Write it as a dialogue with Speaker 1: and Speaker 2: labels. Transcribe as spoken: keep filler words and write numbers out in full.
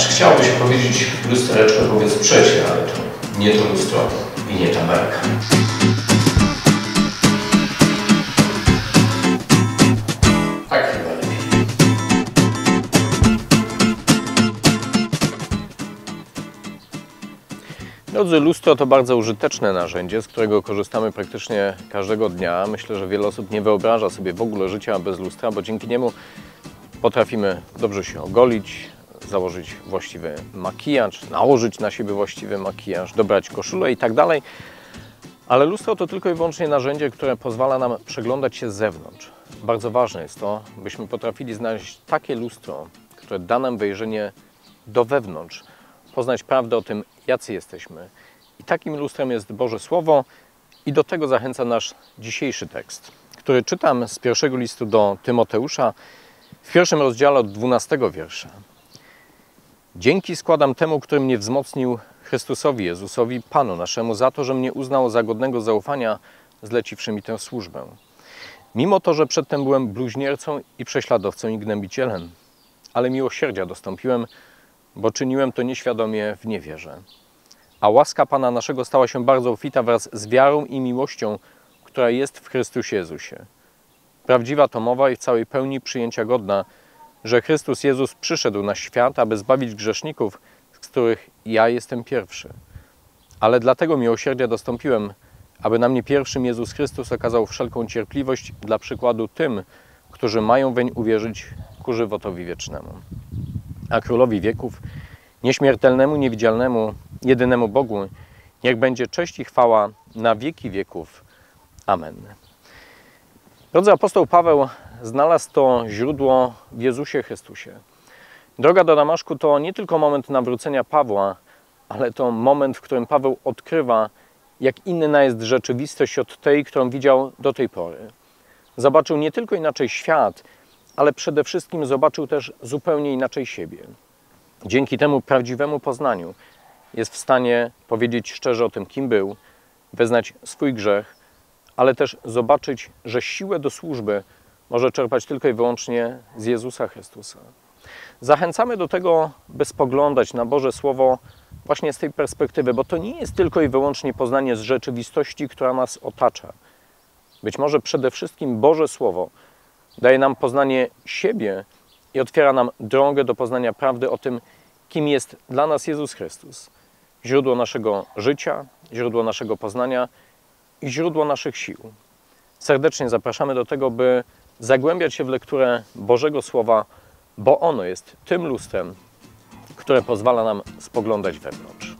Speaker 1: Znaczy chciałoby się powiedzieć lustereczko, powiedz przecie, ale to nie to lustro i nie ta belka. Tak chyba lepiej.
Speaker 2: Drodzy, lustro to bardzo użyteczne narzędzie, z którego korzystamy praktycznie każdego dnia. Myślę, że wiele osób nie wyobraża sobie w ogóle życia bez lustra, bo dzięki niemu potrafimy dobrze się ogolić, założyć właściwy makijaż, nałożyć na siebie właściwy makijaż, dobrać koszulę i tak dalej. Ale lustro to tylko i wyłącznie narzędzie, które pozwala nam przeglądać się z zewnątrz. Bardzo ważne jest to, byśmy potrafili znaleźć takie lustro, które da nam wejrzenie do wewnątrz, poznać prawdę o tym, jacy jesteśmy. I takim lustrem jest Boże Słowo i do tego zachęca nasz dzisiejszy tekst, który czytam z pierwszego listu do Tymoteusza w pierwszym rozdziale od dwunastego wiersza. Dzięki składam temu, który mnie wzmocnił, Chrystusowi Jezusowi, Panu naszemu, za to, że mnie uznał za godnego zaufania, zleciwszy mi tę służbę. Mimo to, że przedtem byłem bluźniercą i prześladowcą i gnębicielem, ale miłosierdzia dostąpiłem, bo czyniłem to nieświadomie w niewierze. A łaska Pana naszego stała się bardzo obfita wraz z wiarą i miłością, która jest w Chrystusie Jezusie. Prawdziwa to mowa i w całej pełni przyjęcia godna, że Chrystus Jezus przyszedł na świat, aby zbawić grzeszników, z których ja jestem pierwszy. Ale dlatego miłosierdzia dostąpiłem, aby na mnie pierwszym Jezus Chrystus okazał wszelką cierpliwość dla przykładu tym, którzy mają weń uwierzyć ku żywotowi wiecznemu. A Królowi wieków, nieśmiertelnemu, niewidzialnemu, jedynemu Bogu, niech będzie cześć i chwała na wieki wieków. Amen. Drodzy, apostoł Paweł znalazł to źródło w Jezusie Chrystusie. Droga do Damaszku to nie tylko moment nawrócenia Pawła, ale to moment, w którym Paweł odkrywa, jak inna jest rzeczywistość od tej, którą widział do tej pory. Zobaczył nie tylko inaczej świat, ale przede wszystkim zobaczył też zupełnie inaczej siebie. Dzięki temu prawdziwemu poznaniu jest w stanie powiedzieć szczerze o tym, kim był, wyznać swój grzech, ale też zobaczyć, że siłę do służby może czerpać tylko i wyłącznie z Jezusa Chrystusa. Zachęcamy do tego, by spoglądać na Boże Słowo właśnie z tej perspektywy, bo to nie jest tylko i wyłącznie poznanie z rzeczywistości, która nas otacza. Być może przede wszystkim Boże Słowo daje nam poznanie siebie i otwiera nam drogę do poznania prawdy o tym, kim jest dla nas Jezus Chrystus. Źródło naszego życia, źródło naszego poznania i źródło naszych sił. Serdecznie zapraszamy do tego, by zagłębiać się w lekturę Bożego Słowa, bo ono jest tym lustrem, które pozwala nam spoglądać wewnątrz.